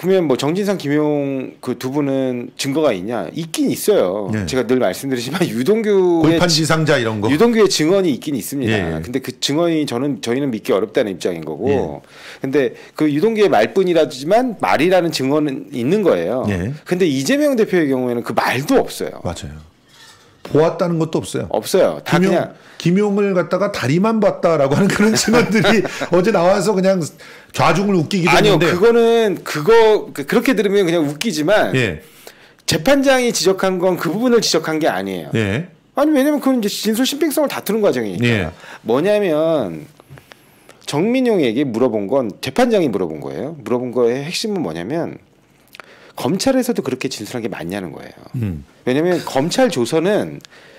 그러면 뭐 정진상, 김용 그 두 분은 증거가 있냐? 있긴 있어요. 네. 제가 늘 말씀드리지만 유동규의 골판지상자 이런 거. 유동규의 증언이 있긴 있습니다. 예. 근데 그 증언이 저희는 믿기 어렵다는 입장인 거고. 예. 근데 그 유동규의 말뿐이라지만 말이라는 증언은 있는 거예요. 예. 근데 이재명 대표의 경우에는 그 말도 없어요. 맞아요. 보았다는 것도 없어요. 없어요. 다 그냥 김용을 갖다가 다리만 봤다라고 하는 그런 증언들이 어제 나와서 그냥 좌중을 웃기기도 했는데. 아니요. 그거는 그렇게 들으면 그냥 웃기지만 예. 재판장이 지적한 건 그 부분을 지적한 게 아니에요. 예. 아니 왜냐면 그건 이제 진술 신빙성을 다투는 과정이니까. 예. 뭐냐면 정민용에게 물어본 건 재판장이 물어본 거예요. 물어본 거의 핵심은 뭐냐면 검찰에서도 그렇게 진술한 게 맞냐는 거예요. 왜냐하면 검찰 조서는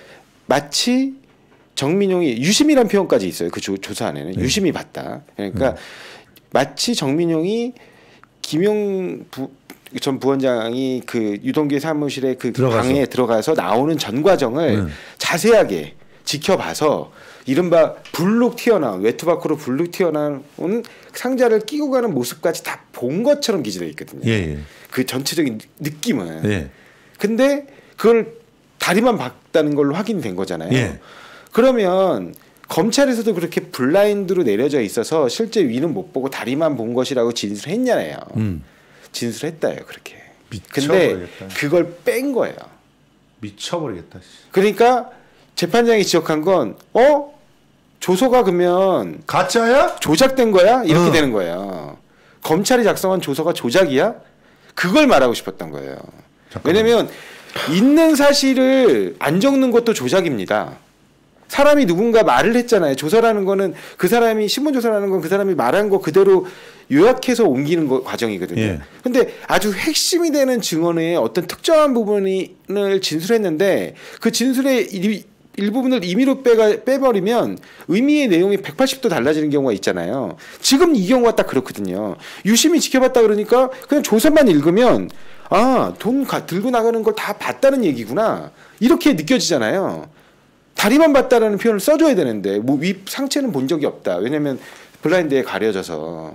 마치 정민용이 유심이란 표현까지 있어요. 그 조사 안에는 유심히 봤다. 그러니까 마치 정민용이 김용 전 부원장이 그 유동규의 사무실에 그 방에 들어가서 나오는 전 과정을 자세하게 지켜봐서 이른바 불룩 튀어나온 외투 밖으로 불룩 튀어나온 상자를 끼고 가는 모습까지 다 본 것처럼 기재되어 있거든요. 예. 그 전체적인 느낌은. 예. 근데 그걸 다리만 봤다는 걸로 확인된 거잖아요. 예. 그러면 검찰에서도 그렇게 블라인드로 내려져 있어서 실제 위는 못 보고 다리만 본 것이라고 진술했냐요. 진술했다요, 그렇게. 미쳐버리겠다. 근데 그걸 뺀 거예요. 미쳐버리겠다. 그러니까 재판장이 지적한 건 조서가 그러면 가짜야? 조작된 거야? 이렇게 되는 거예요. 검찰이 작성한 조서가 조작이야? 그걸 말하고 싶었던 거예요. 왜냐하면 있는 사실을 안 적는 것도 조작입니다. 사람이 누군가 말을 했잖아요. 조서라는 거는 그 사람이 신문조서라는 건 그 사람이 말한 거 그대로 요약해서 옮기는 과정이거든요. 예. 근데 아주 핵심이 되는 증언의 어떤 특정한 부분을 진술했는데 그 진술의 일부분을 임의로 빼버리면 의미의 내용이 180도 달라지는 경우가 있잖아요. 지금 이 경우가 딱 그렇거든요. 유심히 지켜봤다 그러니까 그냥 조서만 읽으면 돈 들고 나가는 걸 다 봤다는 얘기구나. 이렇게 느껴지잖아요. 다리만 봤다라는 표현을 써줘야 되는데 뭐 위 상체는 본 적이 없다. 왜냐하면 블라인드에 가려져서.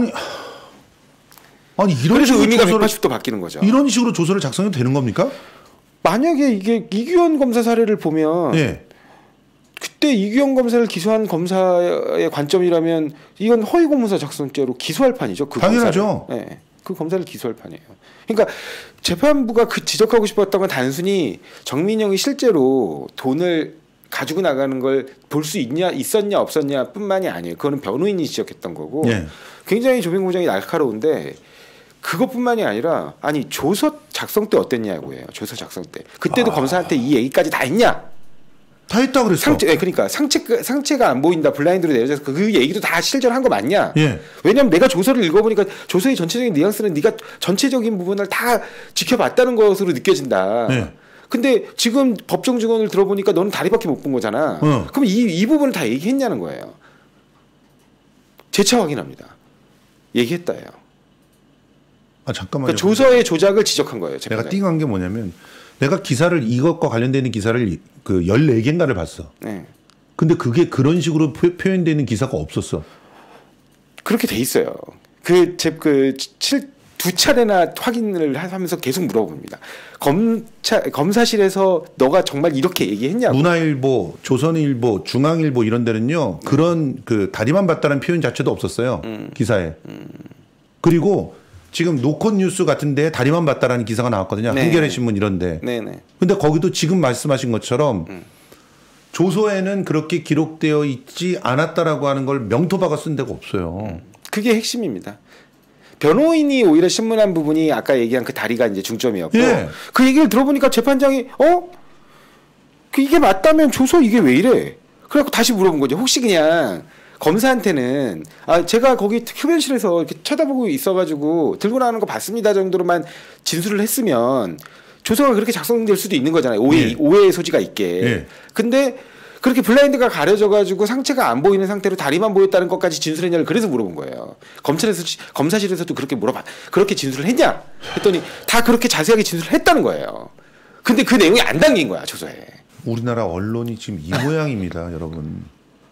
아니 이런 그래서 의미가 180도 바뀌는 거죠. 이런 식으로 조서를 작성해도 되는 겁니까? 만약에 이게 이규현 검사 사례를 보면 예. 그때 이규현 검사를 기소한 검사의 관점이라면 이건 허위공문서 작성죄로 기소할 판이죠. 그 당연하죠. 검사를. 네, 그 검사를 기소할 판이에요. 그러니까 재판부가 그 지적하고 싶었던 건 단순히 정민영이 실제로 돈을 가지고 나가는 걸 볼 수 있었냐 없었냐 뿐만이 아니에요. 그거는 변호인이 지적했던 거고 예. 굉장히 조명공장이 날카로운데 그것뿐만이 아니라 조서 작성 때 어땠냐고요. 조서 작성 때 그때도 검사한테 이 얘기까지 다 했냐? 다 했다 그랬어. 그러니까 상체가 안 보인다. 블라인드로 내려져서 그 얘기도 다 실제로 한 거 맞냐? 예. 왜냐면 내가 조서를 읽어보니까 조서의 전체적인 뉘앙스는 네가 전체적인 부분을 다 지켜봤다는 것으로 느껴진다. 예. 근데 지금 법정 증언을 들어보니까 너는 다리밖에 못 본 거잖아. 그럼 이 부분을 다 얘기했냐는 거예요. 재차 확인합니다. 얘기했다예요. 잠깐만요. 그러니까 조서의 조작을 지적한 거예요. 내가 띵한 게 뭐냐면 내가 기사를 이것과 관련되는 기사를 그 14개인가를 봤어. 네. 근데 그게 그런 식으로 표현되는 기사가 없었어. 그렇게 돼 있어요. 두 차례나 확인을 하면서 계속 물어봅니다. 검사실에서 너가 정말 이렇게 얘기했냐고. 문화일보, 조선일보, 중앙일보 이런 데는요. 그런 그 다리만 봤다는 표현 자체도 없었어요. 기사에. 그리고 지금 노컷뉴스 같은 데 다리만 봤다라는 기사가 나왔거든요. 네. 한겨레 신문 이런 데. 네네. 근데 거기도 지금 말씀하신 것처럼 조서에는 그렇게 기록되어 있지 않았다라고 하는 걸 명토박아 쓴 데가 없어요. 그게 핵심입니다. 변호인이 오히려 신문한 부분이 아까 얘기한 그 다리가 이제 중점이었고 예. 그 얘기를 들어보니까 재판장이 이게 맞다면 조서 이게 왜 이래? 그래갖고 다시 물어본 거죠. 혹시 그냥 검사한테는 제가 거기 흡연실에서 이렇게 쳐다보고 있어가지고 들고 나가는 거 봤습니다 정도로만 진술을 했으면 조서가 그렇게 작성될 수도 있는 거잖아요. 오해의 소지가 있게. 예. 근데 그렇게 블라인드가 가려져가지고 상체가 안 보이는 상태로 다리만 보였다는 것까지 진술했냐를 그래서 물어본 거예요. 검사실에서도 그렇게 진술을 했냐? 했더니 다 그렇게 자세하게 진술을 했다는 거예요. 근데 그 내용이 안 담긴 거야 조서에. 우리나라 언론이 지금 이 모양입니다, 여러분.